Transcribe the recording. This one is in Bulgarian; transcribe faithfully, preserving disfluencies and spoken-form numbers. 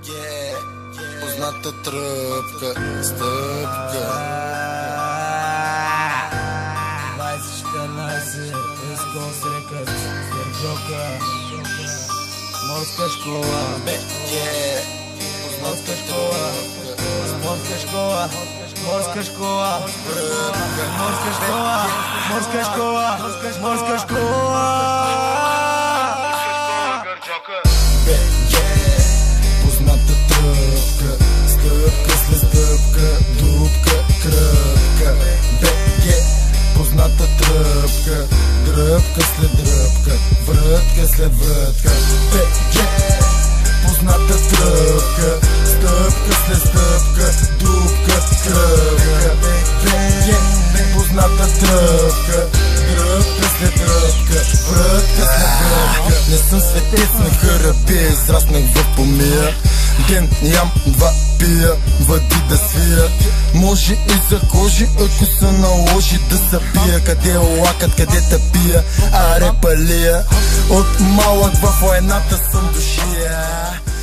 Yeah, позната тръпка, стъпка. двайсет четирнайсет, Ескос рекът, Сърджока, морска школа, Yeah, позната школа, морска школа, морска школа, морска школа, морска школа, морска школа. Позната тръпка, стъпка след стъпка, дупка, кръпка. БГ, позната тръпка, дръпка след дръпка, врътка след врътка. БГ, позната тръпка, стъпка след стъпка, дупка, кръпка. БГ, позната тръпка, дръпка след дръпка, врътка след врътка. Не съм светец на хърабия, израснах в помия. Ден ям, два пия, въди да свия. Може и за кожи, ако се наложи да се пия. Къде е лакът, къде те пия, аре палия. От малък в войната съм душия.